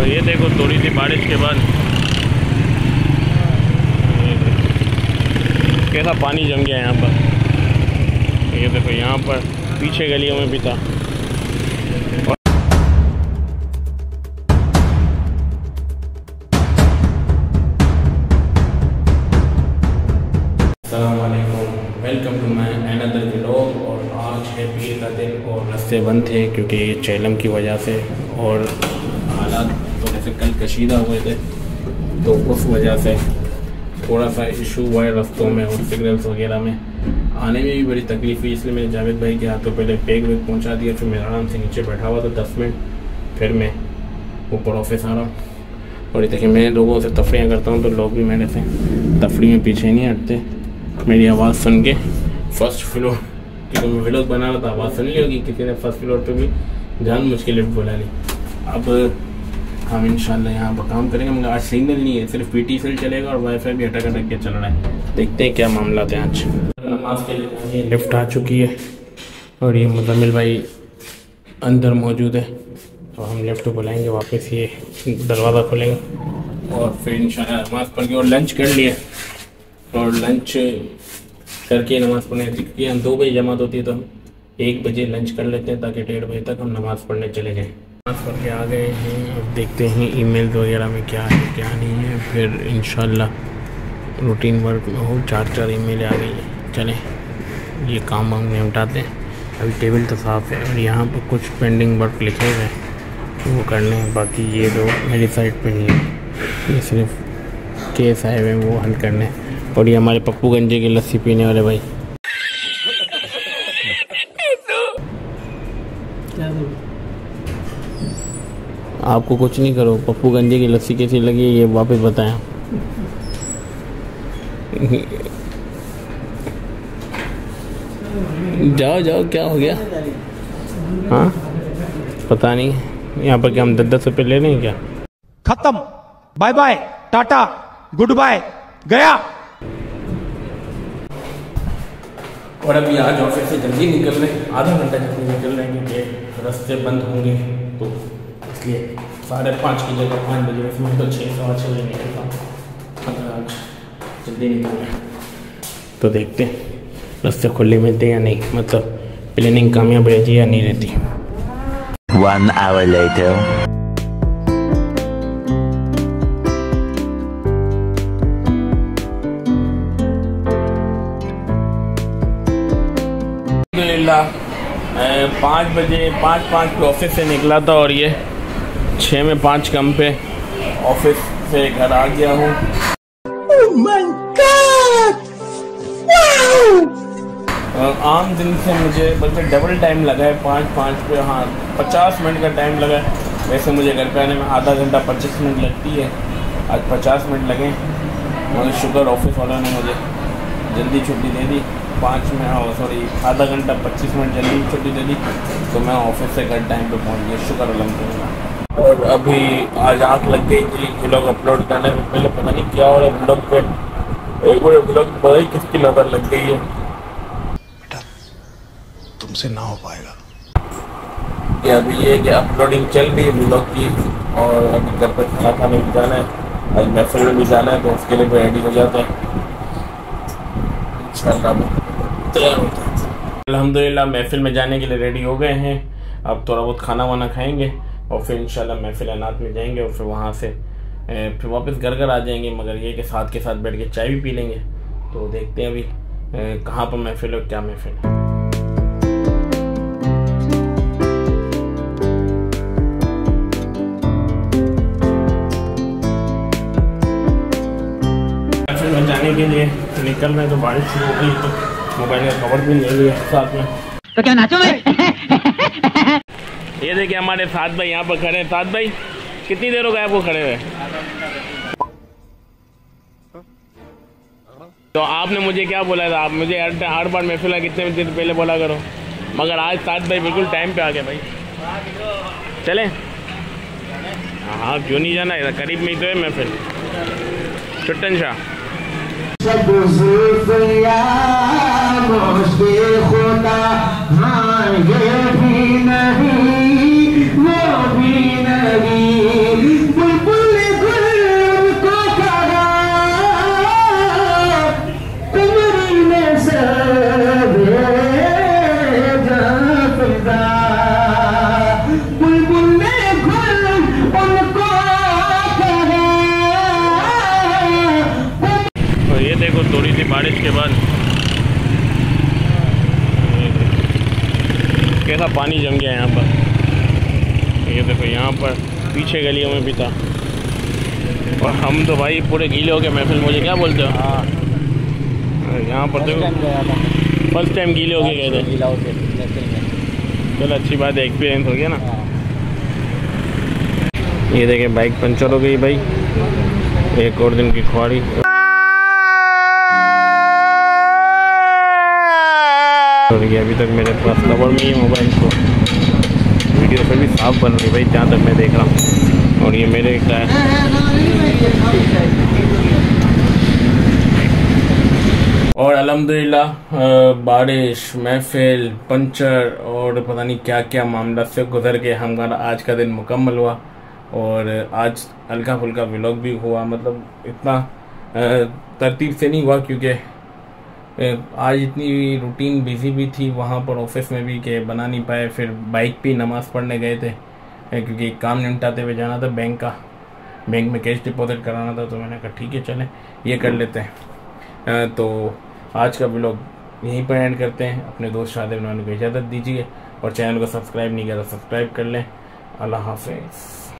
और ये देखो थोड़ी सी बारिश के बाद कैसा पानी जम गया यहाँ पर। ये देखो यहाँ पर पीछे गलियों में भी था। Welcome to my another vlog. और आज है पीर का दिन और रास्ते बंद थे क्योंकि चैलम की वजह से और हालात थोड़े से कल कशीदा हुए थे, तो उस वजह से थोड़ा सा इशू हुआ है रास्तों में और सिग्नल्स वगैरह में। आने में भी बड़ी तकलीफ हुई, इसलिए मैंने जावेद भाई के हाथों पहले बैग वैग पहुँचा दिया। फिर मैं आराम से नीचे बैठा हुआ था 10 मिनट, फिर मैं ऊपर ऑफिस आ रहा हूँ। और ये देखिए मैं लोगों से तफरीह करता हूँ तो लोग भी मेरे से तफरीह में पीछे नहीं हटते। मेरी आवाज़ सुन के फर्स्ट फ्लोर क्योंकि मैं व्लॉग बना रहा था, आवाज़ सुन ली होगी किसी ने फर्स्ट फ्लोर पे भी जान मुझे लिफ्ट बुला ली। अब हम इंशाल्लाह यहाँ पर काम करेंगे, मगर आज सिग्नल नहीं है, सिर्फ पीटी सेल चलेगा और वाईफाई भी अटक के चल रहा है। देखते हैं क्या मामला थे आज। नमाज के लिए लिफ्ट आ चुकी है और ये मुजम्मिल भाई अंदर मौजूद है, तो हम लिफ्ट बुलाएंगे वापस, ये दरवाज़ा खोलेंगे और फिर इंशाल्लाह नमाज़ पढ़ के और लंच कर लिए और लंच करके नमाज़ पढ़ने, क्योंकि हम 2 बजे जमात होती है तो हम 1 बजे लंच कर लेते हैं ताकि 1:30 बजे तक हम नमाज़ पढ़ने चले जाएँ। नमाज़ पढ़ के आ गए हैं, अब देखते हैं ईमेल वगैरह में क्या है क्या नहीं है, फिर इंशाल्लाह रूटीन वर्क में हो 4 ईमेल आ गई है। चलें ये काम हम निपटाते हैं। अभी टेबल तो साफ़ है और यहाँ पर कुछ पेंडिंग वर्क लिखे हुए हैं वो करने हैं, बाकी ये तो मेरी साइड पर नहीं है, ये सिर्फ केस आए हुए हैं वो हल करने। और ये हमारे पप्पू गंजे की लस्सी पीने वाले भाई। आपको कुछ नहीं करो, पप्पू गंजे की लस्सी कैसी लगी ये वापस बताएं। जाओ जाओ क्या हो गया? हाँ पता नहीं, यहाँ पर क्या हम 10-10 रुपये ले रहे हैं क्या? खत्म, बाय बाय, टाटा, गुड बाय, गया। और अभी आज ऑफिस से जल्दी निकल रहे हैं, आधा घंटा जल्दी निकल रहे हैं क्योंकि रास्ते बंद होंगे, तो इसलिए 5:30 की जगह 5 बजे, इसमें तो 6-6:15 बजे निकलता हूँ। आज जल्दी निकल रहे हैं तो देखते हैं रास्ते खुले मिलते या नहीं, मतलब प्लानिंग कामयाब रहती या नहीं रहती। 1 hour later. अल्हम्दुलिल्लाह 5 बजे 5:05 पे ऑफिस से निकला था और ये 6 में 5 कम पे ऑफिस से घर आ गया हूँ। oh my God! wow! आम दिन से मुझे बल्कि डबल टाइम लगा है 5:05 पे, हाँ 50 मिनट का टाइम लगा है। वैसे मुझे घर पे आने में आधा घंटा 25 मिनट लगती है, आज 50 मिनट लगे, मगर शुक्र ऑफिस वालों ने मुझे जल्दी छुट्टी दे दी। 5 में आधा घंटा 25 मिनट जल्दी छुट्टी दे दी, तो मैं ऑफिस से घर टाइम पे पहुंच गया, शुक्र अल्हम्दुलिल्लाह। और अभी आज आँख लग गई थी व्लॉग अपलोड करने में, पहले पता नहीं क्या हो रहा है व्लॉग पे, एक बार व्लॉग पता ही किसकी नज़र लग गई है। बेटा तुमसे ना हो पाएगा। ये अभी ये कि अपलोडिंग चल रही है व्लॉग की, और अभी घर पर खाना खाने भी जाना है, आज महफिल में भी जाना है, तो उसके लिए भी रेडी हो जाते हैं तैयार होता है। अल्हम्दुलिल्लाह महफिल में जाने के लिए रेडी हो गए हैं। अब थोड़ा बहुत खाना वाना खाएंगे और फिर इंशाल्लाह महफिल अनाथ में जाएंगे और फिर वहाँ से फिर वापस घर आ जाएंगे, मगर ये कि साथ के साथ बैठ के चाय भी पी लेंगे। तो देखते हैं अभी कहाँ पर महफिल और क्या महफिल है। महफिल में जाने के लिए निकल रहे तो बारिश शुरू हो गई, तो मोबाइल का कवर भी ले लिया साथ में। तो क्या नाचो मैं? ये देखिए हमारे साथ भाई यहाँ पर खड़े हैं। साथ भाई कितनी देर हो गए आपको खड़े हुए? तो आपने मुझे क्या बोला था, आप मुझे हर बार महफिल कितने दिन पहले बोला करो, मगर आज साथ भाई बिल्कुल टाइम पे आ गए भाई। चलें? हाँ क्यों नहीं जाना है, करीब में ही तो है महफिल। चुट्टन शाह हाँ ये भी नहीं वो भी नहीं सा पानी जम गया यहाँ पर। ये देखो यहाँ पर पीछे गलियों में भी था। और हम तो भाई पूरे गीले हो गए। महफिल मुझे क्या बोलते हो? हाँ, यहाँ पर देखो फर्स्ट टाइम गीले हो के गए थे। चलो अच्छी बात है, एक्सपीरियंस हो गया ना। ये देखें बाइक पंचर हो गई भाई, एक और दिन की ख्वारी। और ये अभी तक मेरे पास कवर में ही मोबाइल को वीडियो पे भी साफ बन रही भाई, जहाँ तक मैं देख रहा हूँ। और ये मेरे टायर और अल्हम्दुलिल्लाह बारिश, महफिल, पंचर और पता नहीं क्या क्या मामला से गुजर के हमारा आज का दिन मुकम्मल हुआ। और आज हल्का फुल्का व्लॉग भी हुआ, मतलब इतना तरतीब से नहीं हुआ क्योंकि आज इतनी रूटीन बिजी भी थी वहाँ पर ऑफिस में भी कि बना नहीं पाए। फिर बाइक पे नमाज़ पढ़ने गए थे क्योंकि काम निपटाते हुए जाना था बैंक का, बैंक में कैश डिपॉजिट कराना था। तो मैंने कहा ठीक है चलें ये कर लेते हैं। तो आज का व्लॉग यहीं पर एंड करते हैं। अपने दोस्त शादिब नवानी को इजाज़त दीजिए और चैनल को सब्सक्राइब नहीं किया तो सब्सक्राइब कर लें। अल्लाह हाफ़िज़।